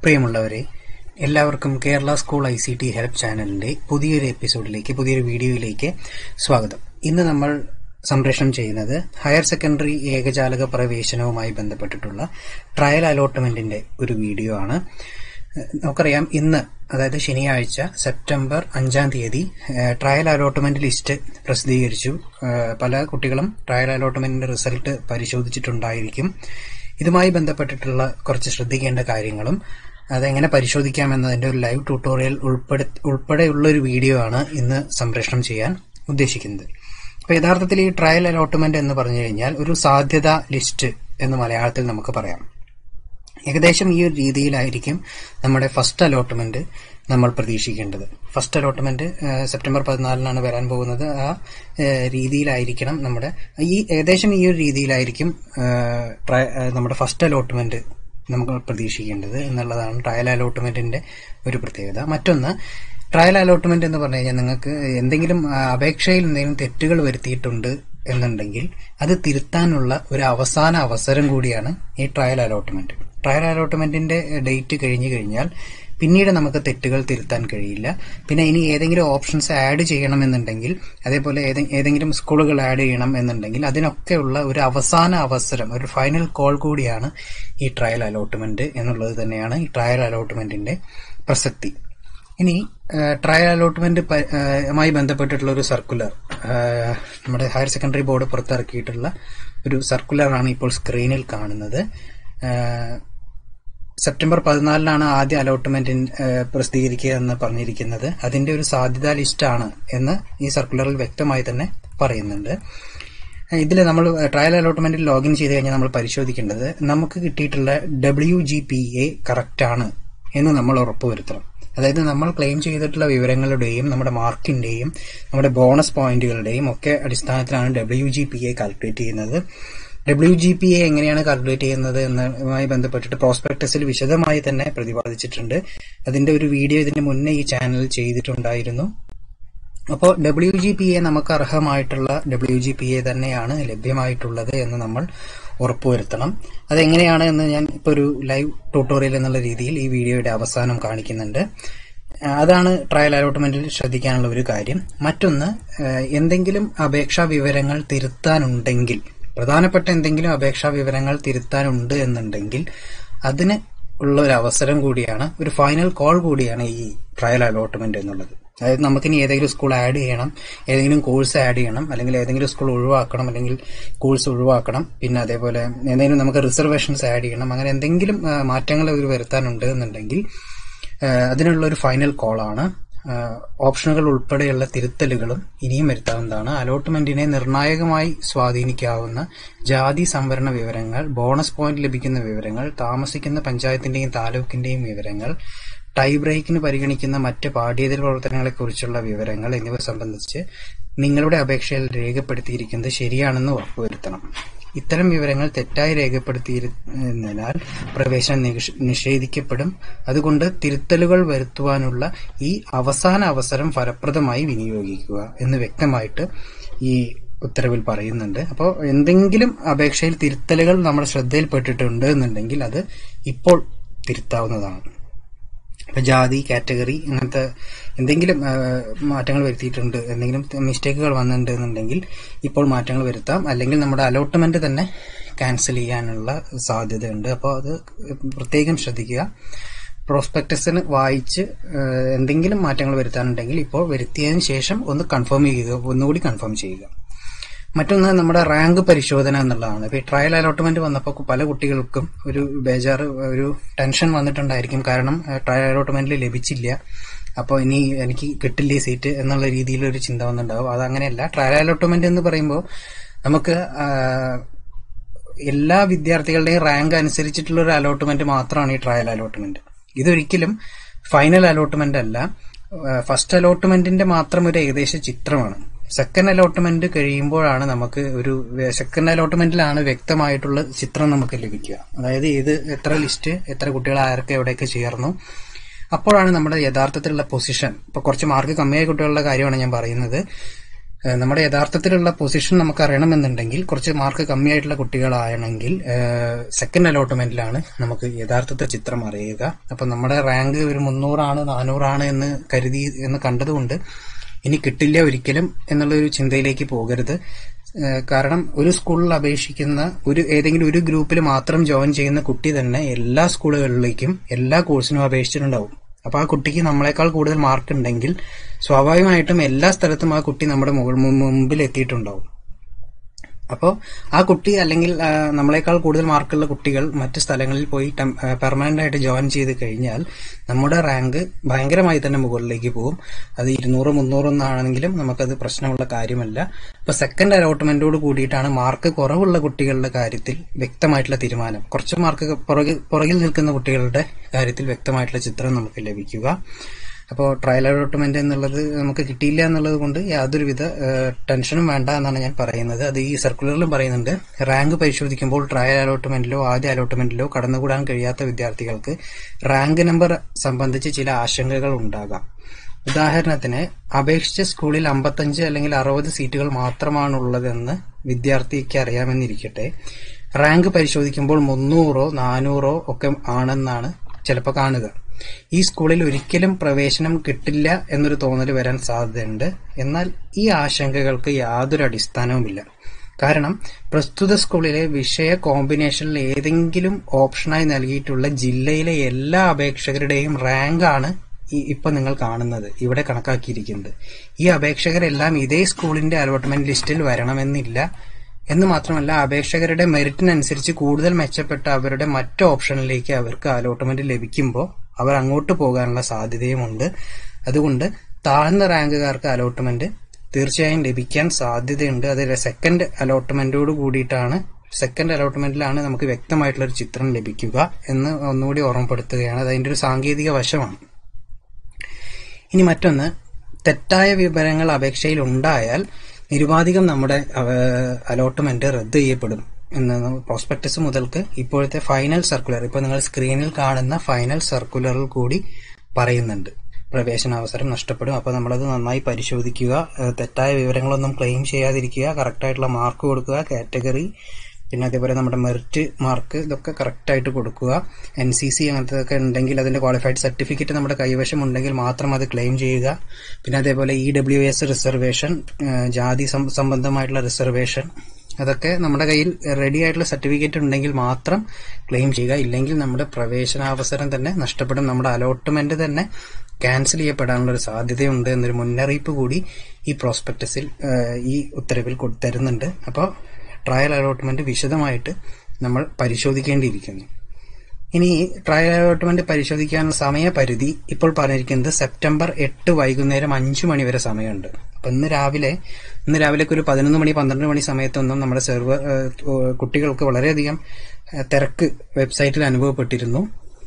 പ്രിയമുള്ളവരെ, എല്ലാവർക്കും Kerala school ICT help ചാനലിന്റെ പുതിയൊരു എപ്പിസോഡിലേക്ക്, പുതിയൊരു വീഡിയോയിലേക്ക് സ്വാഗതം. ഇന്ന് നമ്മൾ സംപ്രേഷണം ചെയ്യുന്നത് ഹയർ സെക്കൻഡറി ഏകജാലക പ്രവേശനവുമായി ബന്ധപ്പെട്ടിട്ടുള്ള ട്രയൽ അലോട്ട്മെന്റിന്റെ ഒരു വീഡിയോ ആണ്. നമുക്കറിയാം, ഇന്ന് അതായത് ശനിയാഴ്ച സെപ്റ്റംബർ 5-ാം തീയതി ട്രയൽ അലോട്ട്മെന്റ് ലിസ്റ്റ് പ്രസിദ്ധീകരിച്ചു. പല കുട്ടികളും ട്രയൽ അലോട്ട്മെന്റിന്റെ റിസൾട്ട് പരിശോധിച്ചിട്ടുണ്ടായിരിക്കും. ഇതുമായി ബന്ധപ്പെട്ടിട്ടുള്ള കുറച്ച് ശ്രദ്ധിക്കേണ്ട കാര്യങ്ങളും അതെങ്ങനെ പരിശോധിക്കാമെന്നതിന്റെ ഒരു ലൈവ് ട്യൂട്ടോറിയൽ ഉൾപ്പെടെയുള്ള ഒരു വീഡിയോ ആണ് ഇന്ന് സംപ്രേഷണം ചെയ്യാൻ ഉദ്ദേശിക്കുന്നത്. അപ്പോൾ യഥാർത്ഥത്തിൽ ഈ ട്രയൽ അലോട്ട്മെന്റ് എന്ന് പറഞ്ഞു കഴിഞ്ഞാൽ ഒരു സാധ്യത ലിസ്റ്റ് എന്ന് മലയാളത്തിൽ നമുക്ക് പറയാം. ഏകദേശം ഈ ഒരു രീതിയിലായിരിക്കും നമ്മുടെ ഫസ്റ്റ് അലോട്ട്മെന്റ് നമ്മൾ പ്രതീക്ഷിക്കേണ്ടത്. ഫസ്റ്റ് അലോട്ട്മെന്റ് സെപ്റ്റംബർ 14-നാണ് വരാൻ പോകുന്നത്. ആ രീതിയിലായിരിക്കണം ഏകദേശം ഈ ഒരു രീതിയിലായിരിക്കും നമ്മുടെ ഫസ്റ്റ് അലോട്ട്മെന്റ് നമുക്ക് പ്രതീക്ഷിക്കേണ്ടത് എന്നുള്ളതാണ് ട്രയൽ അലോട്ട്മെന്റിന്റെ ഒരു പ്രത്യേകത. മറ്റൊന്ന്, ട്രയൽ അലോട്ട്മെന്റ് എന്ന് പറഞ്ഞു കഴിഞ്ഞാൽ നിങ്ങൾക്ക് എന്തെങ്കിലും അപേക്ഷയിൽ എന്തെങ്കിലും തെറ്റുകൾ വരുത്തിയിട്ടുണ്ട് എന്നുണ്ടെങ്കിൽ അത് തിരുത്താനുള്ള ഒരു അവസാന അവസരം കൂടിയാണ് ഈ ട്രയൽ അലോട്ട്മെന്റ്. ട്രയൽ അലോട്ട്മെന്റിന്റെ ഡേറ്റ് കഴിഞ്ഞു കഴിഞ്ഞാൽ പിന്നീട് നമുക്ക് തെറ്റുകൾ തിരുത്താൻ കഴിയില്ല. പിന്നെ ഇനി ഏതെങ്കിലും ഓപ്ഷൻസ് ആഡ് ചെയ്യണമെന്നുണ്ടെങ്കിൽ, അതേപോലെ ഏതെങ്കിലും സ്കൂളുകൾ ആഡ് ചെയ്യണം എന്നുണ്ടെങ്കിൽ അതിനൊക്കെയുള്ള ഒരു അവസാന അവസരം, ഒരു ഫൈനൽ കോൾ കൂടിയാണ് ഈ ട്രയൽ അലോട്ട്മെന്റ് എന്നുള്ളത് തന്നെയാണ് ഈ ട്രയൽ അലോട്ട്മെന്റിന്റെ പ്രസക്തി. ഇനി ട്രയൽ അലോട്ട്മെന്റുമായി ബന്ധപ്പെട്ടിട്ടുള്ള ഒരു സർക്കുലർ, നമ്മുടെ ഹയർ സെക്കൻഡറി ബോർഡ് പുറത്തിറക്കിയിട്ടുള്ള ഒരു സർക്കുലറാണ് ഇപ്പോൾ സ്ക്രീനിൽ കാണുന്നത്. സെപ്റ്റംബർ 14-നാണ് ആദ്യ അലോട്ട്മെന്റ് പ്രസിദ്ധീകരിക്കുക എന്ന് പറഞ്ഞിരിക്കുന്നത്. അതിന്റെ ഒരു സാധ്യതാ ലിസ്റ്റാണ് എന്ന് ഈ സർക്കുലറിൽ വ്യക്തമായി തന്നെ പറയുന്നുണ്ട്. ഇതിൽ നമ്മൾ ട്രയൽ അലോട്ട്മെന്റിൽ ലോഗിൻ ചെയ്ത് കഴിഞ്ഞാൽ നമ്മൾ പരിശോധിക്കേണ്ടത് നമുക്ക് കിട്ടിയിട്ടുള്ള WGPA കറക്റ്റ് ആണ് എന്ന് നമ്മൾ ഉറപ്പുവരുത്തണം. അതായത് നമ്മൾ ക്ലെയിം ചെയ്തിട്ടുള്ള വിവരങ്ങളുടെയും നമ്മുടെ മാർക്കിന്റെയും നമ്മുടെ ബോണസ് പോയിന്റുകളുടെയും ഒക്കെ അടിസ്ഥാനത്തിലാണ് WGPA കാൽക്കുലേറ്റ് ചെയ്യുന്നത്. WGPA എങ്ങനെയാണ് കാൽക്കുലേറ്റ് ചെയ്യുന്നത് എന്നതുമായി ബന്ധപ്പെട്ടിട്ട് പ്രോസ്പെക്ടസിൽ വിശദമായി തന്നെ പ്രതിപാദിച്ചിട്ടുണ്ട്. അതിന്റെ ഒരു വീഡിയോ ഇതിന് മുന്നേ ഈ ചാനൽ ചെയ്തിട്ടുണ്ടായിരുന്നു. അപ്പോൾ WGPA നമുക്ക് അർഹമായിട്ടുള്ള WGPA തന്നെയാണ് ലഭ്യമായിട്ടുള്ളത് എന്ന് നമ്മൾ ഉറപ്പുവരുത്തണം. അതെങ്ങനെയാണ് എന്ന് ഞാൻ ഇപ്പോൾ ഒരു ലൈവ് ട്യൂട്ടോറിയൽ എന്നുള്ള രീതിയിൽ ഈ വീഡിയോയുടെ അവസാനം കാണിക്കുന്നുണ്ട്. അതാണ് ട്രയൽ അലോട്ട്മെന്റിൽ ശ്രദ്ധിക്കാനുള്ള ഒരു കാര്യം. മറ്റൊന്ന്, എന്തെങ്കിലും അപേക്ഷാ വിവരങ്ങൾ തിരുത്താനുണ്ടെങ്കിൽ, പ്രധാനപ്പെട്ട എന്തെങ്കിലും അപേക്ഷാ വിവരങ്ങൾ തിരുത്താനുണ്ട് എന്നുണ്ടെങ്കിൽ അതിന് ഉള്ള ഒരു അവസരം കൂടിയാണ്, ഒരു ഫൈനൽ കോൾ കൂടിയാണ് ഈ ട്രയൽ അലോട്ട്മെന്റ് എന്നുള്ളത്. അതായത് നമുക്കിനി ഏതെങ്കിലും സ്കൂൾ ആഡ് ചെയ്യണം, ഏതെങ്കിലും കോഴ്സ് ആഡ് ചെയ്യണം, അല്ലെങ്കിൽ ഏതെങ്കിലും സ്കൂൾ ഒഴിവാക്കണം, അല്ലെങ്കിൽ കോഴ്സ് ഒഴിവാക്കണം, പിന്നെ അതേപോലെ എന്തെങ്കിലും നമുക്ക് റിസർവേഷൻസ് ആഡ് ചെയ്യണം, അങ്ങനെ എന്തെങ്കിലും മാറ്റങ്ങൾ വരുത്താനുണ്ട് എന്നുണ്ടെങ്കിൽ അതിനുള്ള ഒരു ഫൈനൽ കോളാണ്. ഓപ്ഷനുകൾ ഉൾപ്പെടെയുള്ള തിരുത്തലുകളും ഇനിയും വരുത്താവുന്നതാണ്. അലോട്ട്മെന്റിനെ നിർണായകമായി സ്വാധീനിക്കാവുന്ന ജാതി സംവരണ വിവരങ്ങൾ, ബോണസ് പോയിന്റ് ലഭിക്കുന്ന വിവരങ്ങൾ, താമസിക്കുന്ന പഞ്ചായത്തിന്റെയും താലൂക്കിന്റെയും വിവരങ്ങൾ, ടൈ ബ്രേക്കിന് പരിഗണിക്കുന്ന മറ്റ് പാഠ്യേതര പ്രവർത്തനങ്ങളെക്കുറിച്ചുള്ള വിവരങ്ങൾ എന്നിവ സംബന്ധിച്ച് നിങ്ങളുടെ അപേക്ഷയിൽ രേഖപ്പെടുത്തിയിരിക്കുന്നത് ശരിയാണെന്ന് ഉറപ്പുവരുത്തണം. ഇത്തരം വിവരങ്ങൾ തെറ്റായി രേഖപ്പെടുത്തിയിരുന്നതിനാൽ പ്രവേശനം നിഷേധിക്കപ്പെടും. അതുകൊണ്ട് തിരുത്തലുകൾ വരുത്തുവാനുള്ള ഈ അവസാന അവസരം ഫലപ്രദമായി വിനിയോഗിക്കുക എന്ന് വ്യക്തമായിട്ട് ഈ ഉത്തരവിൽ പറയുന്നുണ്ട്. അപ്പോൾ എന്തെങ്കിലും അപേക്ഷയിൽ തിരുത്തലുകൾ നമ്മുടെ ശ്രദ്ധയിൽപ്പെട്ടിട്ടുണ്ട് എന്നുണ്ടെങ്കിൽ അത് ഇപ്പോൾ തിരുത്താവുന്നതാണ്. ഇപ്പൊ ജാതി, കാറ്റഗറി, അങ്ങനത്തെ എന്തെങ്കിലും മാറ്റങ്ങൾ വരുത്തിയിട്ടുണ്ട്, എന്തെങ്കിലും മിസ്റ്റേക്കുകൾ വന്നിട്ടുണ്ട് എന്നുണ്ടെങ്കിൽ ഇപ്പോൾ മാറ്റങ്ങൾ വരുത്താം. അല്ലെങ്കിൽ നമ്മുടെ അലോട്ട്മെന്റ് തന്നെ ക്യാൻസൽ ചെയ്യാനുള്ള സാധ്യതയുണ്ട്. അപ്പോൾ അത് പ്രത്യേകം ശ്രദ്ധിക്കുക. പ്രോസ്പെക്ടസിന് വായിച്ച് എന്തെങ്കിലും മാറ്റങ്ങൾ വരുത്താനുണ്ടെങ്കിൽ ഇപ്പോൾ വരുത്തിയതിനു ശേഷം ഒന്നുകൂടി കൺഫേം ചെയ്യുക. മറ്റൊന്ന്, നമ്മുടെ റാങ്ക് പരിശോധന എന്നുള്ളതാണ്. ഇപ്പൊ ഈ ട്രയൽ അലോട്ട്മെന്റ് വന്നപ്പോൾ പല കുട്ടികൾക്കും ഒരു ബേജാറ്, ഒരു ടെൻഷൻ വന്നിട്ടുണ്ടായിരിക്കും. കാരണം ട്രയൽ അലോട്ട്മെന്റിൽ ലഭിച്ചില്ല, അപ്പോൾ ഇനി എനിക്ക് കിട്ടില്ലേ സീറ്റ് എന്നുള്ള രീതിയിലൊരു ചിന്ത വന്നിട്ടുണ്ടാവും. അതങ്ങനെയല്ല. ട്രയൽ അലോട്ട്മെന്റ് എന്ന് പറയുമ്പോൾ നമുക്ക് എല്ലാ വിദ്യാർത്ഥികളുടെയും റാങ്ക് അനുസരിച്ചിട്ടുള്ള ഒരു അലോട്ട്മെന്റ് മാത്രമാണ് ഈ ട്രയൽ അലോട്ട്മെന്റ്. ഇതൊരിക്കലും ഫൈനൽ അലോട്ട്മെന്റ് അല്ല. ഫസ്റ്റ് അലോട്ട്മെന്റിന്റെ മാത്രം ഒരു ഏകദേശ ചിത്രമാണ്. സെക്കൻഡ് അലോട്ട്മെന്റ് കഴിയുമ്പോഴാണ് നമുക്ക് സെക്കൻഡ് അലോട്ട്മെന്റിലാണ് വ്യക്തമായിട്ടുള്ള ചിത്രം നമുക്ക് ലഭിക്കുക. അതായത് എത്ര ലിസ്റ്റ്, എത്ര കുട്ടികൾ ആരൊക്കെ എവിടെയൊക്കെ ചേർന്നു, അപ്പോഴാണ് നമ്മുടെ യഥാർത്ഥത്തിലുള്ള പൊസിഷൻ. ഇപ്പൊ കുറച്ച് മാർക്ക് കമ്മിയായ കുട്ടികളുടെ കാര്യമാണ് ഞാൻ പറയുന്നത്. നമ്മുടെ യഥാർത്ഥത്തിലുള്ള പൊസിഷൻ നമുക്ക് അറിയണമെന്നുണ്ടെങ്കിൽ കുറച്ച് മാർക്ക് കമ്മിയായിട്ടുള്ള കുട്ടികളാണെങ്കിൽ സെക്കൻഡ് അലോട്ട്മെന്റിലാണ് നമുക്ക് യഥാർത്ഥത്തെ ചിത്രം അറിയുക. അപ്പൊ നമ്മുടെ റാങ്ക് ഒരു 300 400 എന്ന് കണ്ടതുകൊണ്ട് ഇനി കിട്ടില്ല ഒരിക്കലും എന്നുള്ള ഒരു ചിന്തയിലേക്ക് പോകരുത്. കാരണം ഒരു സ്കൂളിൽ അപേക്ഷിക്കുന്ന ഏതെങ്കിലും ഒരു ഗ്രൂപ്പിൽ മാത്രം ജോയിൻ ചെയ്യുന്ന കുട്ടി തന്നെ എല്ലാ സ്കൂളുകളിലേക്കും എല്ലാ കോഴ്സിനും അപേക്ഷിച്ചിട്ടുണ്ടാവും. അപ്പൊ ആ കുട്ടിക്ക് നമ്മളെക്കാൾ കൂടുതൽ മാർക്ക് ഉണ്ടെങ്കിൽ സ്വാഭാവികമായിട്ടും എല്ലാ സ്ഥലത്തും ആ കുട്ടി നമ്മുടെ മുമ്പിൽ എത്തിയിട്ടുണ്ടാവും. അപ്പോൾ ആ കുട്ടി അല്ലെങ്കിൽ നമ്മളെക്കാൾ കൂടുതൽ മാർക്കുള്ള കുട്ടികൾ മറ്റു സ്ഥലങ്ങളിൽ പോയി പെർമനന്റ് ആയിട്ട് ജോയിൻ ചെയ്ത് കഴിഞ്ഞാൽ നമ്മുടെ റാങ്ക് ഭയങ്കരമായി തന്നെ മുകളിലേക്ക് പോകും. അത് 200 300 ഒന്നാണെങ്കിലും നമുക്കത് പ്രശ്നമുള്ള കാര്യമല്ല. അപ്പൊ സെക്കൻഡ് അലോട്ട്മെന്റോട് കൂടിയിട്ടാണ് മാർക്ക് കുറവുള്ള കുട്ടികളുടെ കാര്യത്തിൽ വ്യക്തമായിട്ടുള്ള തീരുമാനം, കുറച്ച് മാർക്ക് പുറകിൽ നിൽക്കുന്ന കുട്ടികളുടെ കാര്യത്തിൽ വ്യക്തമായിട്ടുള്ള ചിത്രം നമുക്ക് ലഭിക്കുക. അപ്പോൾ ട്രയൽ അലോട്ട്മെന്റ് എന്നുള്ളത് നമുക്ക് കിട്ടിയില്ല എന്നുള്ളത് കൊണ്ട് യാതൊരുവിധ ടെൻഷനും വേണ്ട എന്നാണ് ഞാൻ പറയുന്നത്. അത് ഈ സർക്കുലറിലും പറയുന്നുണ്ട്. റാങ്ക് പരിശോധിക്കുമ്പോൾ ട്രയൽ അലോട്ട്മെന്റിലോ ആദ്യ അലോട്ട്മെന്റിലോ കടന്നുകൂടാൻ കഴിയാത്ത വിദ്യാർത്ഥികൾക്ക് റാങ്ക് നമ്പർ സംബന്ധിച്ച് ചില ആശങ്കകൾ ഉണ്ടാകാം. ഉദാഹരണത്തിന്, അപേക്ഷിച്ച സ്കൂളിൽ 55 അല്ലെങ്കിൽ 60 സീറ്റുകൾ മാത്രമാണുള്ളതെന്ന് വിദ്യാർത്ഥിക്ക് അറിയാമെന്നിരിക്കട്ടെ, റാങ്ക് പരിശോധിക്കുമ്പോൾ 300 400 ഒക്കെ ആണെന്നാണ് ചിലപ്പോൾ കാണുക. ഈ സ്കൂളിൽ ഒരിക്കലും പ്രവേശനം കിട്ടില്ല എന്നൊരു തോന്നൽ വരാൻ സാധ്യതയുണ്ട്. എന്നാൽ ഈ ആശങ്കകൾക്ക് യാതൊരു അടിസ്ഥാനവുമില്ല. കാരണം പ്രസ്തുത സ്കൂളിലെ വിഷയ കോമ്പിനേഷനിൽ ഏതെങ്കിലും ഓപ്ഷനായി നൽകിയിട്ടുള്ള ജില്ലയിലെ എല്ലാ അപേക്ഷകരുടെയും റാങ്കാണ് ഇപ്പൊ നിങ്ങൾ കാണുന്നത്, ഇവിടെ കണക്കാക്കിയിരിക്കുന്നത്. ഈ അപേക്ഷകരെല്ലാം ഇതേ സ്കൂളിന്റെ അലോട്ട്മെന്റ് ലിസ്റ്റിൽ വരണമെന്നില്ല. എന്ന് മാത്രമല്ല, അപേക്ഷകരുടെ മെറിറ്റിനനുസരിച്ച് കൂടുതൽ മെച്ചപ്പെട്ട അവരുടെ മറ്റ് ഓപ്ഷനിലേക്ക് അവർക്ക് അലോട്ട്മെന്റ് ലഭിക്കുമ്പോൾ അവർ അങ്ങോട്ട് പോകാനുള്ള സാധ്യതയുമുണ്ട്. അതുകൊണ്ട് താഴ്ന്ന റാങ്കുകാർക്ക് അലോട്ട്മെന്റ് തീർച്ചയായും ലഭിക്കാൻ സാധ്യതയുണ്ട്. അത് സെക്കൻഡ് അലോട്ട്മെന്റോട് കൂടിയിട്ടാണ്, സെക്കൻഡ് അലോട്ട്മെന്റിലാണ് നമുക്ക് വ്യക്തമായിട്ടുള്ള ഒരു ചിത്രം ലഭിക്കുക എന്ന് ഒന്നുകൂടി ഓർമ്മപ്പെടുത്തുകയാണ്. അത് അതിന്റെ ഒരു സാങ്കേതിക വശമാണ്. ഇനി മറ്റൊന്ന്, തെറ്റായ വിവരങ്ങൾ അപേക്ഷയിൽ ഉണ്ടായാൽ നിരുപാധികം നമ്മുടെ അലോട്ട്മെന്റ് റദ്ദ് ചെയ്യപ്പെടും എന്ന് പ്രോസ്പെക്ടസ് മുതൽക്ക് ഇപ്പോഴത്തെ ഫൈനൽ സർക്കുലർ, ഇപ്പൊ നിങ്ങൾ സ്ക്രീനിൽ കാണുന്ന ഫൈനൽ സർക്കുലറിൽ കൂടി പറയുന്നുണ്ട്. പ്രവേശനാവസരം നഷ്ടപ്പെടും. അപ്പൊ നമ്മളത് നന്നായി പരിശോധിക്കുക. തെറ്റായ വിവരങ്ങളൊന്നും ക്ലെയിം ചെയ്യാതിരിക്കുക. കറക്റ്റായിട്ടുള്ള മാർക്ക് കൊടുക്കുക. കാറ്റഗറി, പിന്നെ അതേപോലെ നമ്മുടെ മെറിറ്റ് മാർക്ക്, ഇതൊക്കെ കറക്റ്റായിട്ട് കൊടുക്കുക. NCC അങ്ങനത്തെയൊക്കെ ഉണ്ടെങ്കിൽ അതിന്റെ ക്വാളിഫൈഡ് സർട്ടിഫിക്കറ്റ് നമ്മുടെ കൈവശം ഉണ്ടെങ്കിൽ മാത്രം അത് ക്ലെയിം ചെയ്യുക. പിന്നെ അതേപോലെ EWS റിസർവേഷൻ, ജാതി സംബന്ധമായിട്ടുള്ള റിസർവേഷൻ, അതൊക്കെ നമ്മുടെ കയ്യിൽ റെഡി ആയിട്ടുള്ള സർട്ടിഫിക്കറ്റ് ഉണ്ടെങ്കിൽ മാത്രം ക്ലെയിം ചെയ്യുക. ഇല്ലെങ്കിൽ നമ്മുടെ പ്രവേശനാവസരം തന്നെ നഷ്ടപ്പെടും. നമ്മുടെ അലോട്ട്മെന്റ് തന്നെ ക്യാൻസൽ ചെയ്യപ്പെടാനുള്ള ഒരു സാധ്യതയുണ്ട് എന്നൊരു മുന്നറിയിപ്പ് കൂടി ഈ പ്രോസ്പെക്ടസിൽ, ഈ ഉത്തരവിൽ തരുന്നുണ്ട്. അപ്പോൾ ട്രയൽ അലോട്ട്മെന്റ് വിശദമായിട്ട് നമ്മൾ പരിശോധിക്കേണ്ടിയിരിക്കുന്നു. ഇനി ട്രയൽ അലോട്ട്മെന്റ് പരിശോധിക്കാനുള്ള സമയപരിധി ഇപ്പോൾ പറഞ്ഞിരിക്കുന്നത് സെപ്റ്റംബർ 8 വൈകുന്നേരം 5 മണി വരെ സമയമുണ്ട്. അപ്പൊ ഇന്ന് രാവിലേക്ക് ഒരു 11 മണി 12 മണി സമയത്തൊന്നും നമ്മുടെ സെർവർ കുട്ടികൾക്ക് വളരെയധികം തിരക്ക് വെബ്സൈറ്റിൽ അനുഭവപ്പെട്ടിരുന്നു.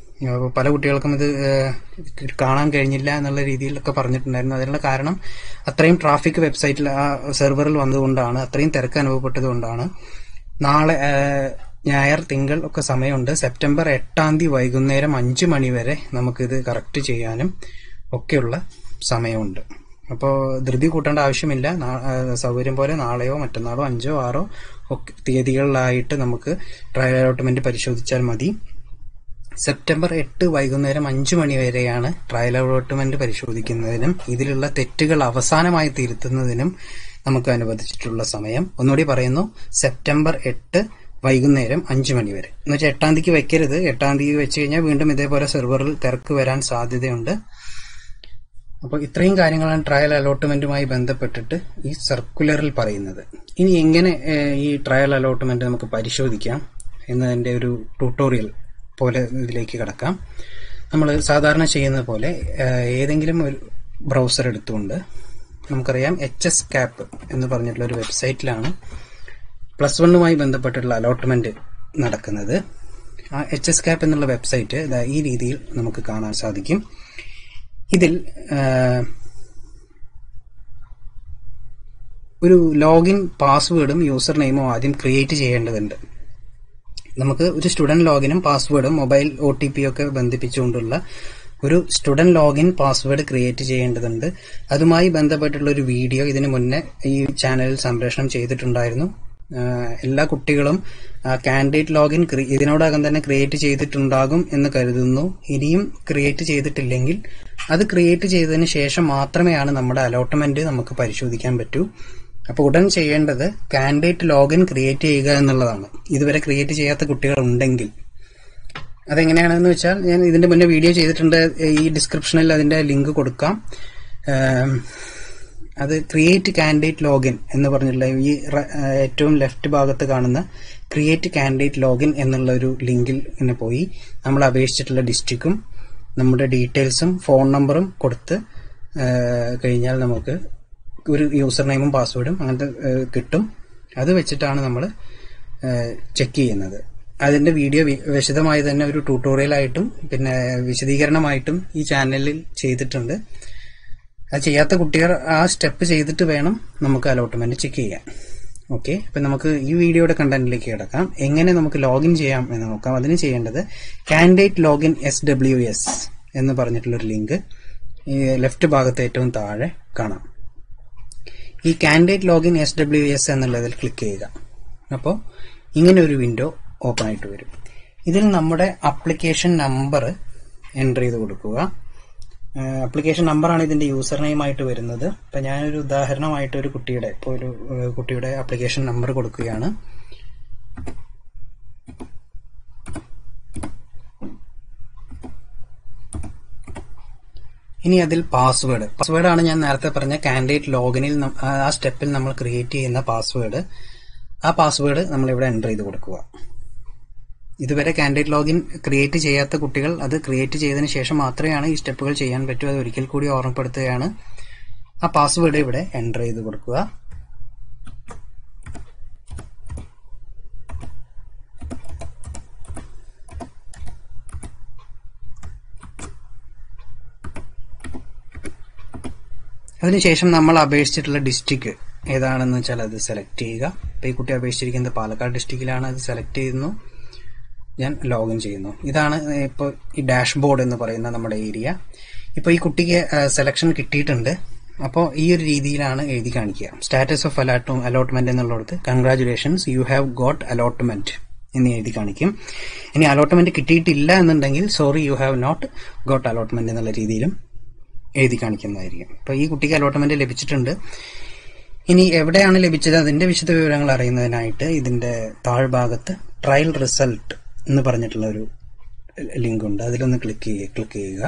പല കുട്ടികൾക്കും ഇത് കാണാൻ കഴിഞ്ഞില്ല എന്നുള്ള രീതിയിലൊക്കെ പറഞ്ഞിട്ടുണ്ടായിരുന്നു. അതിനുള്ള കാരണം അത്രയും ട്രാഫിക് വെബ്സൈറ്റിൽ ആ സെർവറിൽ വന്നതുകൊണ്ടാണ്, അത്രയും തിരക്ക് അനുഭവപ്പെട്ടതുകൊണ്ടാണ്. നാളെ ഞായർ, തിങ്കൾ ഒക്കെ സമയമുണ്ട്. സെപ്റ്റംബർ 8 വൈകുന്നേരം 5 മണി വരെ നമുക്കിത് കറക്റ്റ് ചെയ്യാനും ഒക്കെയുള്ള സമയമുണ്ട്. അപ്പോൾ ധൃതി കൂട്ടേണ്ട ആവശ്യമില്ല. സൗകര്യം പോലെ നാളെയോ മറ്റന്നാളോ 5 6 ഒക്കെ തീയതികളിലായിട്ട് നമുക്ക് ട്രയൽ അലോട്ട്മെന്റ് പരിശോധിച്ചാൽ മതി. സെപ്റ്റംബർ 8 വൈകുന്നേരം 5 മണി വരെയാണ് ട്രയൽ അലോട്ട്മെന്റ് പരിശോധിക്കുന്നതിനും ഇതിലുള്ള തെറ്റുകൾ അവസാനമായി തിരുത്തുന്നതിനും നമുക്ക് അനുവദിച്ചിട്ടുള്ള സമയം. ഒന്നുകൂടി പറയുന്നു, സെപ്റ്റംബർ 8 വൈകുന്നേരം 5 മണി വരെ. എന്ന് വെച്ചാൽ 8 തീയതിക്ക് വെക്കരുത്. 8 തീയതി വെച്ച് കഴിഞ്ഞാൽ വീണ്ടും ഇതേപോലെ സെർവറിൽ തിരക്ക് വരാൻ സാധ്യതയുണ്ട്. അപ്പോൾ ഇത്രയും കാര്യങ്ങളാണ് ട്രയൽ അലോട്ട്മെന്റുമായി ബന്ധപ്പെട്ടിട്ട് ഈ സർക്കുലറിൽ പറയുന്നത്. ഇനി എങ്ങനെ ഈ ട്രയൽ അലോട്ട്മെന്റ് നമുക്ക് പരിശോധിക്കാം എന്നതിന്റെ ഒരു ട്യൂട്ടോറിയൽ പോലെ ഇതിലേക്ക് കടക്കാം. നമ്മൾ സാധാരണ ചെയ്യുന്നത് പോലെ ഏതെങ്കിലും ഒരു ബ്രൗസർ എടുത്തുകൊണ്ട്, നമുക്കറിയാം HSCAP എന്ന് പറഞ്ഞിട്ടുള്ള ഒരു വെബ്സൈറ്റിലാണ് +1 ബന്ധപ്പെട്ടിട്ടുള്ള അലോട്ട്മെന്റ് നടക്കുന്നത്. ആ HSCAP എന്നുള്ള വെബ്സൈറ്റ് ഈ രീതിയിൽ നമുക്ക് കാണാൻ സാധിക്കും. ഇതിൽ ഒരു ലോഗിൻ പാസ്വേഡും യൂസർ നെയിമും ആദ്യം ക്രിയേറ്റ് ചെയ്യേണ്ടതുണ്ട്. നമുക്ക് ഒരു സ്റ്റുഡന്റ് ലോഗിനും പാസ്വേഡും മൊബൈൽ OTP ഒക്കെ ബന്ധിപ്പിച്ചുകൊണ്ടുള്ള ഒരു സ്റ്റുഡന്റ് ലോഗിൻ പാസ്വേഡ് ക്രിയേറ്റ് ചെയ്യേണ്ടതുണ്ട്. അതുമായി ബന്ധപ്പെട്ടുള്ള ഒരു വീഡിയോ ഇതിനു മുന്നേ ഈ ചാനലിൽ സംപ്രേഷണം ചെയ്തിട്ടുണ്ടായിരുന്നു. എല്ലാ കുട്ടികളും കാൻഡിഡേറ്റ് ലോഗിൻ ഇതിനോടകം തന്നെ ക്രിയേറ്റ് ചെയ്തിട്ടുണ്ടാകും എന്ന് കരുതുന്നു. ഇനിയും ക്രിയേറ്റ് ചെയ്തിട്ടില്ലെങ്കിൽ അത് ക്രിയേറ്റ് ചെയ്തതിന് ശേഷം മാത്രമേയാണ് നമ്മുടെ അലോട്ട്മെന്റ് നമുക്ക് പരിശോധിക്കാൻ പറ്റൂ. അപ്പോൾ ഉടൻ ചെയ്യേണ്ടത് കാൻഡിഡേറ്റ് ലോഗിൻ ക്രിയേറ്റ് ചെയ്യുക എന്നുള്ളതാണ്. ഇതുവരെ ക്രിയേറ്റ് ചെയ്യാത്ത കുട്ടികൾ ഉണ്ടെങ്കിൽ അതെങ്ങനെയാണെന്ന് വെച്ചാൽ ഞാൻ ഇതിന്റെ മുന്നേ വീഡിയോ ചെയ്തിട്ടുണ്ട്. ഈ ഡിസ്ക്രിപ്ഷനിൽ അതിന്റെ ലിങ്ക് കൊടുക്കാം. അത് ക്രിയേറ്റ് കാൻഡിഡേറ്റ് ലോഗിൻ എന്ന് പറഞ്ഞിട്ടുള്ള ഈ ഏറ്റവും ലെഫ്റ്റ് ഭാഗത്ത് കാണുന്ന ക്രിയേറ്റ് കാൻഡിഡേറ്റ് ലോഗിൻ എന്നുള്ള ഒരു ലിങ്കിൽ പോയി നമ്മൾ അപേക്ഷിച്ചിട്ടുള്ള ഡിസ്ട്രിക്റ്റും നമ്മുടെ ഡീറ്റെയിൽസും ഫോൺ നമ്പറും കൊടുത്ത് കഴിഞ്ഞാൽ നമുക്ക് ഒരു യൂസർ നെയിമും പാസ്വേഡും അങ്ങനത്തെ കിട്ടും. അത് വെച്ചിട്ടാണ് നമ്മൾ ചെക്ക് ചെയ്യുന്നത്. അതിന്റെ വീഡിയോ വിശദമായി തന്നെ ഒരു ട്യൂട്ടോറിയലായിട്ടും പിന്നെ വിശദീകരണമായിട്ടും ഈ ചാനലിൽ ചെയ്തിട്ടുണ്ട്. അത് ചെയ്യാത്ത കുട്ടികൾ ആ സ്റ്റെപ്പ് ചെയ്തിട്ട് വേണം നമുക്ക് അലോട്ട്മെന്റ് ചെക്ക് ചെയ്യാൻ. ഓക്കെ, അപ്പൊ നമുക്ക് ഈ വീഡിയോയുടെ കണ്ടന്റിലേക്ക് കിടക്കാം. എങ്ങനെ നമുക്ക് ലോഗിൻ ചെയ്യാം എന്ന് നോക്കാം. അതിന് ചെയ്യേണ്ടത് കാൻഡിഡേറ്റ് ലോഗിൻ SWS എന്ന് പറഞ്ഞിട്ടുള്ളൊരു ലിങ്ക് ഈ ലെഫ്റ്റ് ഭാഗത്ത് ഏറ്റവും താഴെ കാണാം. ഈ കാൻഡിഡേറ്റ് ലോഗിൻ SWS എന്നുള്ളതിൽ ക്ലിക്ക് ചെയ്യുക. അപ്പോൾ ഇങ്ങനെ ഒരു വിൻഡോ ഓപ്പൺ ആയിട്ട് വരും. ഇതിൽ നമ്മുടെ അപ്ലിക്കേഷൻ നമ്പർ എൻ്റർ ചെയ്ത് കൊടുക്കുക. അപ്ലിക്കേഷൻ നമ്പറാണ് ഇതിന്റെ യൂസർ നെയിം ആയിട്ട് വരുന്നത്. ഇപ്പൊ ഞാനൊരു ഉദാഹരണമായിട്ട് ഒരു കുട്ടിയുടെ അപ്ലിക്കേഷൻ നമ്പർ കൊടുക്കുകയാണ്. ഇനി അതിൽ പാസ്വേഡാണ് ഞാൻ നേരത്തെ പറഞ്ഞ കാൻഡിഡേറ്റ് ലോഗിനിൽ ആ സ്റ്റെപ്പിൽ നമ്മൾ ക്രിയേറ്റ് ചെയ്യുന്ന പാസ്വേഡ്. ആ പാസ്വേഡ് നമ്മൾ ഇവിടെ എൻ്റർ ചെയ്ത് കൊടുക്കുക. ഇതുവരെ കാൻഡിഡേറ്റ് ലോഗിൻ ക്രിയേറ്റ് ചെയ്യാത്ത കുട്ടികൾ അത് ക്രിയേറ്റ് ചെയ്തതിന് ശേഷം മാത്രമേ ഈ സ്റ്റെപ്പുകൾ ചെയ്യാൻ പറ്റൂ. അത് ഒരിക്കൽ കൂടി ഓർമ്മപ്പെടുത്തുകയാണ്. ആ പാസ്വേഡ് ഇവിടെ എൻ്റർ ചെയ്ത് കൊടുക്കുക. അതിനുശേഷം നമ്മൾ അപേക്ഷിച്ചിട്ടുള്ള ഡിസ്ട്രിക്ട് ഏതാണെന്ന് വെച്ചാൽ അത് സെലക്ട് ചെയ്യുക. ഇപ്പൊ ഈ കുട്ടി അപേക്ഷിച്ചിരിക്കുന്നത് പാലക്കാട് ഡിസ്ട്രിക്റ്റിലാണ്. അത് സെലക്ട് ചെയ്യുന്നു, ഞാൻ ലോഗിൻ ചെയ്യുന്നു. ഇതാണ് ഇപ്പോൾ ഈ ഡാഷ്ബോർഡ് എന്ന് പറയുന്ന നമ്മുടെ ഏരിയ. ഇപ്പോൾ ഈ കുട്ടിക്ക് സെലക്ഷൻ കിട്ടിയിട്ടുണ്ട്. അപ്പോൾ ഈ ഒരു രീതിയിലാണ് എഴുതി കാണിക്കുക. സ്റ്റാറ്റസ് ഓഫ് അലോട്ട്മെന്റ് എന്നുള്ളത് congratulations you have got allotment എന്ന് എഴുതി കാണിക്കും. ഇനി അലോട്ട്മെന്റ് കിട്ടിയിട്ടില്ല എന്നുണ്ടെങ്കിൽ sorry you have not got allotment എന്നുള്ള രീതിയിലും എഴുതി കാണിക്കുന്നതായിരിക്കും. അപ്പോൾ ഈ കുട്ടിക്ക് അലോട്ട്മെന്റ് ലഭിച്ചിട്ടുണ്ട്. ഇനി എവിടെയാണ് ലഭിച്ചത് അതിന്റെ വിശദ വിവരങ്ങൾ അറിയുന്നതിനായിട്ട് ഇതിന്റെ താഴ്ഭാഗത്ത് ട്രയൽ റിസൾട്ട് എന്ന് പറഞ്ഞിട്ടുള്ള ഒരു ലിങ്ക് ഉണ്ട്. അതിലൊന്ന് ക്ലിക്ക് ചെയ്യുക.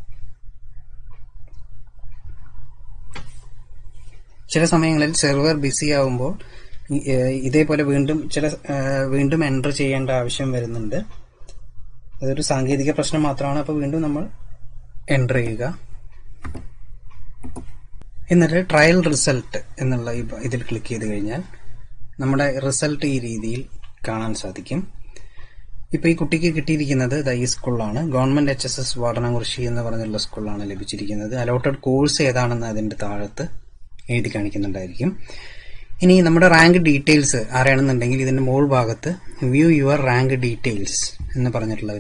ചില സമയങ്ങളിൽ സെർവർ ബിസി ആവുമ്പോൾ ഇതേപോലെ വീണ്ടും എൻ്റർ ചെയ്യേണ്ട ആവശ്യം വരുന്നുണ്ട്. അതൊരു സാങ്കേതിക പ്രശ്നം മാത്രമാണ്. അപ്പോൾ വീണ്ടും നമ്മൾ എൻ്റർ ചെയ്യുക. എന്നിട്ട് ട്രയൽ റിസൾട്ട് എന്നുള്ള ഇതിൽ ക്ലിക്ക് ചെയ്ത് കഴിഞ്ഞാൽ നമ്മുടെ റിസൾട്ട് ഈ രീതിയിൽ കാണാൻ സാധിക്കും. ഇപ്പൊ ഈ കുട്ടിക്ക് കിട്ടിയിരിക്കുന്നത് ഈ സ്കൂളിലാണ്. ഗവൺമെന്റ് HSS വാടനകുറിശി എന്ന് പറഞ്ഞുള്ള സ്കൂളിലാണ് ലഭിച്ചിരിക്കുന്നത്. അലോട്ടഡ് കോഴ്സ് ഏതാണെന്ന് അതിന്റെ താഴത്ത് എഴുതി കാണിക്കുന്നുണ്ടായിരിക്കും. ഇനി നമ്മുടെ റാങ്ക് ഡീറ്റെയിൽസ് അറിയണമെന്നുണ്ടെങ്കിൽ ഇതിന്റെ മുകൾ ഭാഗത്ത് വ്യൂ യുവർ റാങ്ക് ഡീറ്റെയിൽസ് എന്ന് പറഞ്ഞിട്ടുള്ള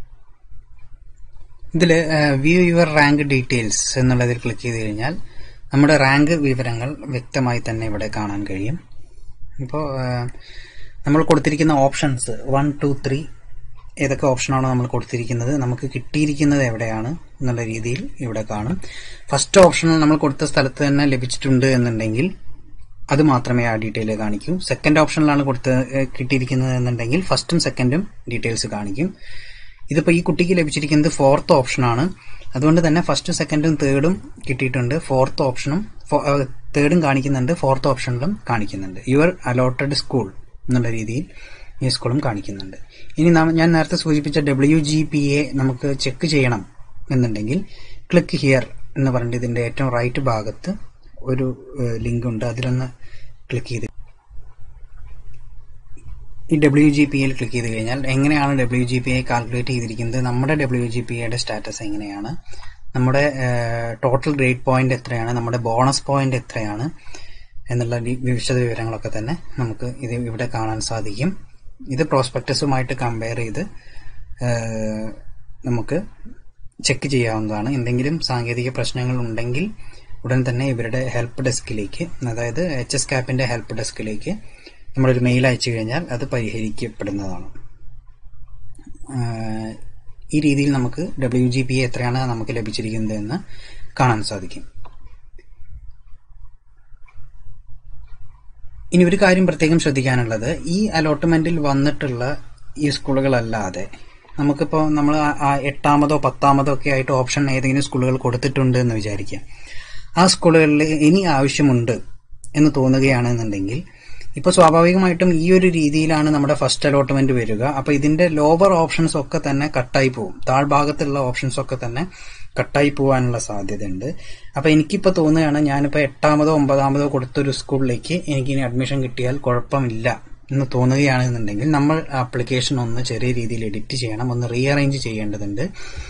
ഇതില് വ്യൂ യുവർ റാങ്ക് ഡീറ്റെയിൽസ് എന്നുള്ളതിൽ ക്ലിക്ക് ചെയ്ത് കഴിഞ്ഞാൽ നമ്മുടെ റാങ്ക് വിവരങ്ങൾ വ്യക്തമായി തന്നെ ഇവിടെ കാണാൻ കഴിയും. ഇപ്പോൾ നമ്മൾ കൊടുത്തിരിക്കുന്ന ഓപ്ഷൻസ് 1, 2, 3 ഏതൊക്കെ ഓപ്ഷനാണോ നമ്മൾ കൊടുത്തിരിക്കുന്നത്, നമുക്ക് കിട്ടിയിരിക്കുന്നത് എവിടെയാണ് എന്നുള്ള രീതിയിൽ ഇവിടെ കാണും. ഫസ്റ്റ് ഓപ്ഷനിൽ നമ്മൾ കൊടുത്ത സ്ഥലത്ത് തന്നെ ലഭിച്ചിട്ടുണ്ട് എന്നുണ്ടെങ്കിൽ അത് മാത്രമേ ആ ഡീറ്റെയിൽ കാണിക്കൂ. സെക്കൻഡ് ഓപ്ഷനിലാണ് കിട്ടിയിരിക്കുന്നത് എന്നുണ്ടെങ്കിൽ ഫസ്റ്റും സെക്കൻഡും ഡീറ്റെയിൽസ് കാണിക്കും. ഇതിപ്പോൾ ഈ കുട്ടിക്ക് ലഭിച്ചിരിക്കുന്നത് 4th ഓപ്ഷനാണ്. അതുകൊണ്ട് തന്നെ ഫസ്റ്റും സെക്കൻഡും തേർഡും കിട്ടിയിട്ടുണ്ട്. 4th ഓപ്ഷനും തേർഡും കാണിക്കുന്നുണ്ട്, 4th ഓപ്ഷനിലും കാണിക്കുന്നുണ്ട്. യുവർ അലോട്ടഡ് സ്കൂൾ എന്നുള്ള രീതിയിൽ ഈ സ്കൂളും കാണിക്കുന്നുണ്ട്. ഇനി ഞാൻ നേരത്തെ സൂചിപ്പിച്ച WGPA നമുക്ക് ചെക്ക് ചെയ്യണം എന്നുണ്ടെങ്കിൽ ക്ലിക്ക് ഹിയർ എന്ന് പറഞ്ഞിട്ട് ഇതിന്റെ ഏറ്റവും റൈറ്റ് ഭാഗത്ത് ഒരു ലിങ്ക് ഉണ്ട്. അതിലൊന്ന് ക്ലിക്ക് ചെയ്ത് ഈ WGPA ക്ലിക്ക് ചെയ്ത് കഴിഞ്ഞാൽ എങ്ങനെയാണ് WGPA കാൽക്കുലേറ്റ് ചെയ്തിരിക്കുന്നത്, നമ്മുടെ WGPAയുടെ സ്റ്റാറ്റസ് എങ്ങനെയാണ്, നമ്മുടെ ടോട്ടൽ ഗ്രേഡ് പോയിന്റ് എത്രയാണ്, നമ്മുടെ ബോണസ് പോയിന്റ് എത്രയാണ് എന്നുള്ള വിശദ വിവരങ്ങളൊക്കെ തന്നെ നമുക്ക് ഇവിടെ കാണാൻ സാധിക്കും. ഇത് പ്രോസ്പെക്ടസുമായിട്ട് കമ്പയർ ചെയ്ത് നമുക്ക് ചെക്ക് ചെയ്യാവുന്നതാണ്. എന്തെങ്കിലും സാങ്കേതിക പ്രശ്നങ്ങൾ ഉണ്ടെങ്കിൽ ഉടൻ തന്നെ ഇവരുടെ ഹെൽപ്പ് ഡെസ്കിലേക്ക്, അതായത് HSCAPന്റെ ഹെൽപ്പ് ഡെസ്കിലേക്ക് നമ്മളൊരു മെയിൽ അയച്ചു കഴിഞ്ഞാൽ അത് പരിഹരിക്കപ്പെടുന്നതാണ്. ഈ രീതിയിൽ നമുക്ക് WGPA എത്രയാണ് നമുക്ക് ലഭിച്ചിരിക്കുന്നത് എന്ന് കാണാൻ സാധിക്കും. ഇനി ഒരു കാര്യം പ്രത്യേകം ശ്രദ്ധിക്കാനുള്ളത്, ഈ അലോട്ട്മെന്റിൽ വന്നിട്ടുള്ള ഈ സ്കൂളുകളല്ലാതെ നമുക്കിപ്പോൾ നമ്മൾ 8ാമതോ 10ാമതോ ഒക്കെ ആയിട്ട് ഓപ്ഷൻ ഏതെങ്കിലും സ്കൂളുകൾ കൊടുത്തിട്ടുണ്ട് എന്ന് വിചാരിക്കാം. ആ സ്കൂളുകളിൽ ഇനി ആവശ്യമുണ്ട് എന്ന് തോന്നുകയാണെന്നുണ്ടെങ്കിൽ ഇപ്പോൾ സ്വാഭാവികമായിട്ടും ഈ ഒരു രീതിയിലാണ് നമ്മുടെ ഫസ്റ്റ് അലോട്ട്മെന്റ് വരിക. അപ്പൊ ഇതിന്റെ ലോവർ ഓപ്ഷൻസ് ഒക്കെ തന്നെ കട്ടായി പോകും, താഴ്ഭാഗത്തുള്ള ഓപ്ഷൻസ് ഒക്കെ തന്നെ കട്ടായി പോകാനുള്ള സാധ്യതയുണ്ട്. അപ്പൊ എനിക്കിപ്പോ തോന്നുകയാണ്, ഞാനിപ്പോ 8ാമതോ 9ാമതോ കൊടുത്തൊരു സ്കൂളിലേക്ക് എനിക്കിനി അഡ്മിഷൻ കിട്ടിയാൽ കുഴപ്പമില്ല എന്ന് തോന്നുകയാണെന്നുണ്ടെങ്കിൽ നമ്മൾ ആപ്ലിക്കേഷൻ ഒന്ന് ചെറിയ രീതിയിൽ എഡിറ്റ് ചെയ്യണം, ഒന്ന് റീഅറേഞ്ച് ചെയ്യേണ്ടതുണ്ട്.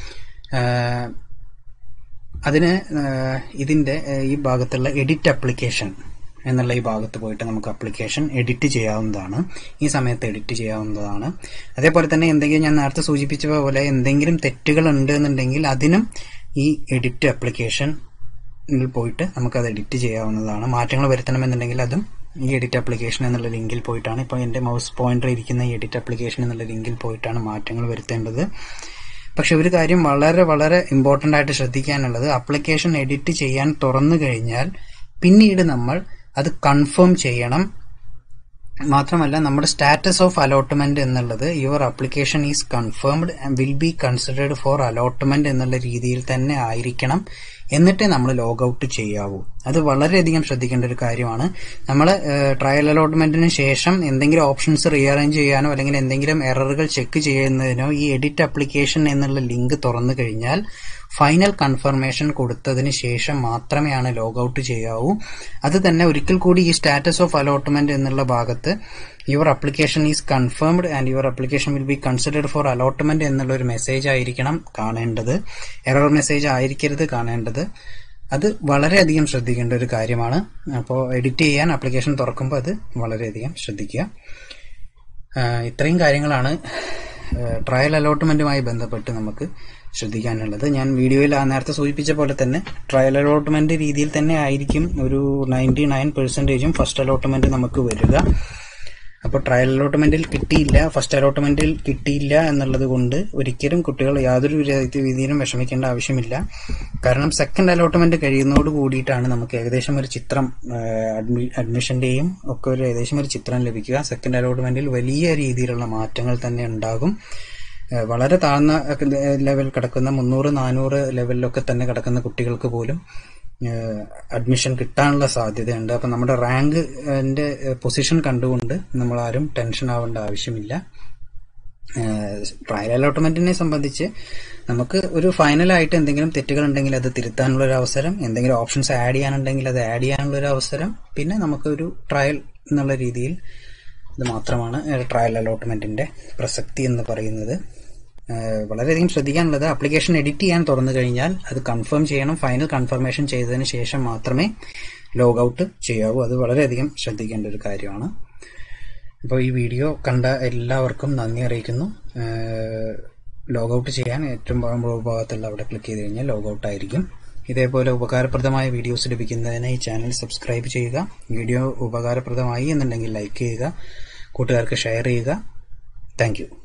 അതിന് ഇതിന്റെ ഈ ഭാഗത്തുള്ള എഡിറ്റ് ആപ്ലിക്കേഷൻ എന്നുള്ള ഈ ഭാഗത്ത് പോയിട്ട് നമുക്ക് ആപ്ലിക്കേഷൻ എഡിറ്റ് ചെയ്യാവുന്നതാണ്. ഈ സമയത്ത് എഡിറ്റ് ചെയ്യാവുന്നതാണ്. അതേപോലെ തന്നെ എന്തെങ്കിലും ഞാൻ നേരത്തെ സൂചിപ്പിച്ച പോലെ എന്തെങ്കിലും തെറ്റുകൾ ഉണ്ട് എന്നുണ്ടെങ്കിൽ അതിനും ഈ എഡിറ്റ് ആപ്ലിക്കേഷനിൽ പോയിട്ട് നമുക്കത് എഡിറ്റ് ചെയ്യാവുന്നതാണ്. മാറ്റങ്ങൾ വരുത്തണമെന്നുണ്ടെങ്കിൽ അതും ഈ എഡിറ്റ് ആപ്ലിക്കേഷൻ എന്നുള്ള ലിങ്കിൽ പോയിട്ടാണ്, ഇപ്പോൾ എൻ്റെ മൗസ് പോയിന്റർ ഇരിക്കുന്ന ഈ എഡിറ്റ് ആപ്ലിക്കേഷൻ എന്നുള്ള ലിങ്കിൽ പോയിട്ടാണ് മാറ്റങ്ങൾ വരുത്തേണ്ടത്. പക്ഷെ ഒരു കാര്യം വളരെ വളരെ ഇമ്പോർട്ടന്റ് ആയിട്ട് ശ്രദ്ധിക്കാനുള്ളത്, ആപ്ലിക്കേഷൻ എഡിറ്റ് ചെയ്യാൻ തുറന്നു കഴിഞ്ഞാൽ പിന്നീട് നമ്മൾ അത് കൺഫേം ചെയ്യണം. മാത്രമല്ല നമ്മുടെ സ്റ്റാറ്റസ് ഓഫ് അലോട്ട്മെന്റ് എന്നുള്ളത് your application is confirmed and will be considered for allotment എന്നുള്ള രീതിയിൽ തന്നെ ആയിരിക്കണം. എന്നിട്ടേ നമ്മൾ ലോഗ് ഔട്ട് ചെയ്യാവൂ. അത് വളരെയധികം ശ്രദ്ധിക്കേണ്ട ഒരു കാര്യമാണ്. നമ്മൾ ട്രയൽ അലോട്ട്മെന്റിന് ശേഷം എന്തെങ്കിലും ഓപ്ഷൻസ് റീഅറേഞ്ച് ചെയ്യാനോ അല്ലെങ്കിൽ എന്തെങ്കിലും എററുകൾ ചെക്ക് ചെയ്യുന്നതിനോ ഈ എഡിറ്റ് ആപ്ലിക്കേഷൻ എന്നുള്ള ലിങ്ക് തുറന്നു കഴിഞ്ഞാൽ ഫൈനൽ കൺഫർമേഷൻ കൊടുത്തതിന് ശേഷം മാത്രമേ ലോഗ് ഔട്ട് ചെയ്യാവൂ. അത് തന്നെ ഒരിക്കൽ കൂടി ഈ സ്റ്റാറ്റസ് ഓഫ് അലോട്ട്മെന്റ് എന്നുള്ള ഭാഗത്ത് your application is confirmed and your application will be considered for allotment എന്നുള്ള ഒരു മെസ്സേജ് ആയിരിക്കണം കാണേണ്ടത്, എറർ മെസ്സേജ് ആയിരിക്കരുത് കാണേണ്ടത്. അത് വളരെയധികം ശ്രദ്ധിക്കേണ്ട ഒരു കാര്യമാണ്. അപ്പോൾ എഡിറ്റ് ചെയ്യാൻ ആപ്ലിക്കേഷൻ തുറക്കുമ്പോൾ അത് വളരെയധികം ശ്രദ്ധിക്കുക. ഇത്രയും കാര്യങ്ങളാണ് ട്രയൽ അലോട്ട്മെന്റുമായി ബന്ധപ്പെട്ട് നമുക്ക് ശ്രദ്ധിക്കാനുള്ളത്. ഞാൻ വീഡിയോയിൽ നേരത്തെ സൂചിപ്പിച്ച പോലെ തന്നെ ട്രയൽ അലോട്ട്മെന്റ് രീതിയിൽ തന്നെ ആയിരിക്കും ഒരു 99% ഫസ്റ്റ് അലോട്ട്മെന്റ് നമുക്ക് വരിക. അപ്പോൾ ട്രയൽ അലോട്ട്മെന്റിൽ കിട്ടിയില്ല, ഫസ്റ്റ് അലോട്ട്മെന്റിൽ കിട്ടിയില്ല എന്നുള്ളത് കൊണ്ട് ഒരിക്കലും കുട്ടികൾ യാതൊരു രീതിയിലും വിഷമിക്കേണ്ട ആവശ്യമില്ല. കാരണം സെക്കൻഡ് അലോട്ട്മെന്റ് കഴിയുന്നതോട് കൂടിയിട്ടാണ് നമുക്ക് ഏകദേശം ഒരു ചിത്രം, അഡ്മിഷന്റെയും ഒക്കെ ഒരു ഏകദേശം ഒരു ചിത്രം ലഭിക്കുക. സെക്കൻഡ് അലോട്ട്മെന്റിൽ വലിയ രീതിയിലുള്ള മാറ്റങ്ങൾ തന്നെ ഉണ്ടാകും. വളരെ താഴ്ന്ന ലെവൽ കിടക്കുന്ന 300-400 ലെവലിലൊക്കെ തന്നെ കിടക്കുന്ന കുട്ടികൾക്ക് പോലും അഡ്മിഷൻ കിട്ടാനുള്ള സാധ്യതയുണ്ട്. അപ്പൊ നമ്മുടെ റാങ്കിന്റെ പൊസിഷൻ കണ്ടുകൊണ്ട് നമ്മൾ ആരും ടെൻഷൻ ആവേണ്ട ആവശ്യമില്ല. ട്രയൽ അലോട്ട്മെന്റിനെ സംബന്ധിച്ച് നമുക്ക് ഒരു ഫൈനലായിട്ട് എന്തെങ്കിലും തെറ്റുകൾ ഉണ്ടെങ്കിൽ അത് തിരുത്താനുള്ള ഒരു അവസരം, എന്തെങ്കിലും ഓപ്ഷൻസ് ആഡ് ചെയ്യാനുണ്ടെങ്കിൽ അത് ആഡ് ചെയ്യാനുള്ള ഒരു അവസരം, പിന്നെ നമുക്ക് ഒരു ട്രയൽ എന്നുള്ള രീതിയിൽ ഇത് മാത്രമാണ് ട്രയൽ അലോട്ട്മെന്റിന്റെ പ്രസക്തി എന്ന് പറയുന്നത്. വളരെയധികം ശ്രദ്ധിക്കാനുള്ളത്, ആപ്ലിക്കേഷൻ എഡിറ്റ് ചെയ്യാൻ തുറന്നു കഴിഞ്ഞാൽ അത് കൺഫേം ചെയ്യണം. ഫൈനൽ കൺഫർമേഷൻ ചെയ്തതിന് ശേഷം മാത്രമേ ലോഗ് ഔട്ട് ചെയ്യാവൂ. അത് വളരെയധികം ശ്രദ്ധിക്കേണ്ട ഒരു കാര്യമാണ്. അപ്പോൾ ഈ വീഡിയോ കണ്ട എല്ലാവർക്കും നന്ദി അറിയിക്കുന്നു. ലോഗ് ഔട്ട് ചെയ്യാൻ ഏറ്റവും ഭാഗത്തുള്ള അവിടെ ക്ലിക്ക് ചെയ്ത് കഴിഞ്ഞാൽ ലോഗ് ഔട്ട് ആയിരിക്കും. ഇതേപോലെ ഉപകാരപ്രദമായ വീഡിയോസ് ലഭിക്കുന്നതിന് ഈ ചാനൽ സബ്സ്ക്രൈബ് ചെയ്യുക. വീഡിയോ ഉപകാരപ്രദമായി എന്നുണ്ടെങ്കിൽ ലൈക്ക് ചെയ്യുക, കൂട്ടുകാർക്ക് ഷെയർ ചെയ്യുക. Thank U.